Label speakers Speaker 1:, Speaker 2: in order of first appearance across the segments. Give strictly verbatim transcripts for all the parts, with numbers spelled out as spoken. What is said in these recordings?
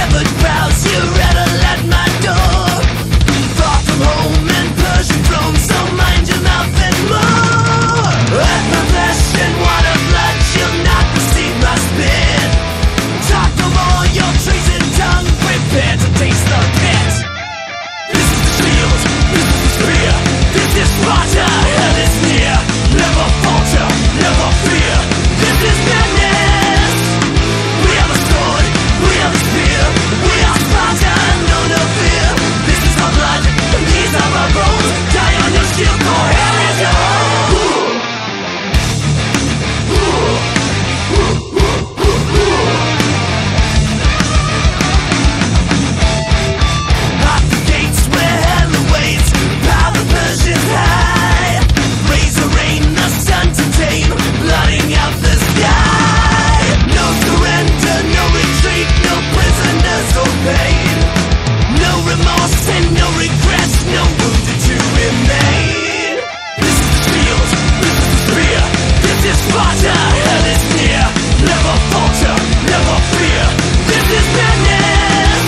Speaker 1: shepherd crowds you rattle at my door. Far from home and Persian throne, so mind your mouth and more. At my flesh and water blood, you'll not receive my spit. Talk no more, your treason tongue, prepare to taste the pit. This is the shield, this is the spear, this is Sparta, hell is near. Never falter, never fear, this is madness. We are the sword, we are the spear, we are Sparta, no, no fear. This is our blood, and these are our bones. Die on your shield, for hell is your home. At the gates where hell awaits, bow the Persians high. Razor rain, the sun to tame, blotting out the sky. No surrender, no retreat, no prisoners or pain. No remorse and no regrets, no wounded to remain. This is the shield, this is the spear, this is Sparta, hell is near. Never falter, never fear, this is madness.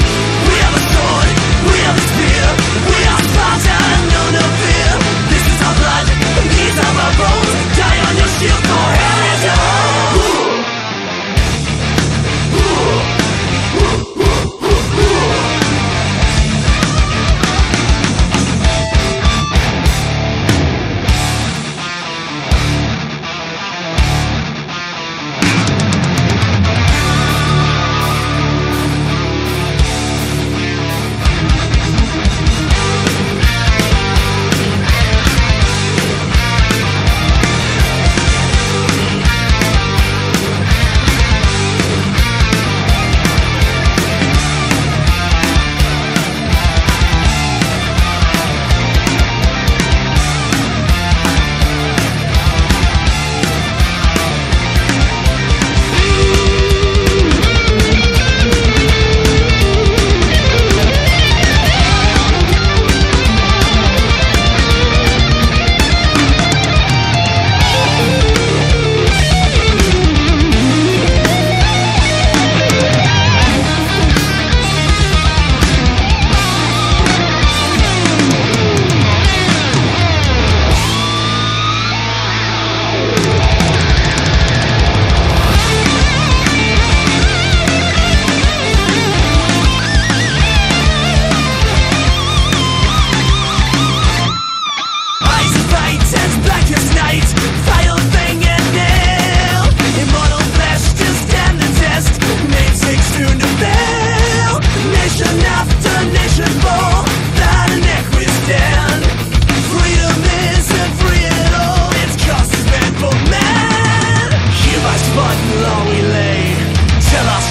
Speaker 1: We are the sword, we are the spear, we are Sparta, no, no fear. This is our blood, and these are our bones. Die on your shield, for hell is your home.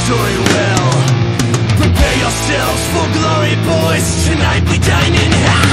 Speaker 1: For glory, boys, tonight we dine in hell.